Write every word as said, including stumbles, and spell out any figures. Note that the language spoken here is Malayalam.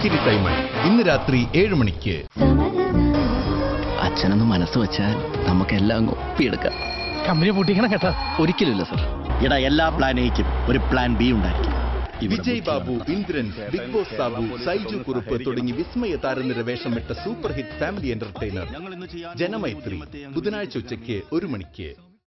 പുഞ്ചിരി സൈമൺ ഇന്ന് രാത്രി ഏഴ് മണിക്ക്. അച്ഛനൊന്ന് മനസ്സ് വെച്ചാൽ നമുക്കെല്ലാം ഒപ്പിയെടുക്കാം. കമ്പനി പൊട്ടിക്കണം കേട്ടോ. ഒരിക്കലുമില്ല സർ. ഇടാ എല്ലാ പ്ലാൻ എയ്ക്കും ഒരു പ്ലാൻ ബി ഉണ്ടായിരിക്കും. വിജയ് ബാബു, ഇന്ദ്രൻസ്, ബിഗ് ബോസ് ബാബു, സൈജു കുറുപ്പ് തുടങ്ങി വിസ്മയ താരനിര വേഷമിട്ട super hit family entertainer Janamaithri ബുധനാഴ്ച ഉച്ചയ്ക്ക് ഒരു മണിക്ക്.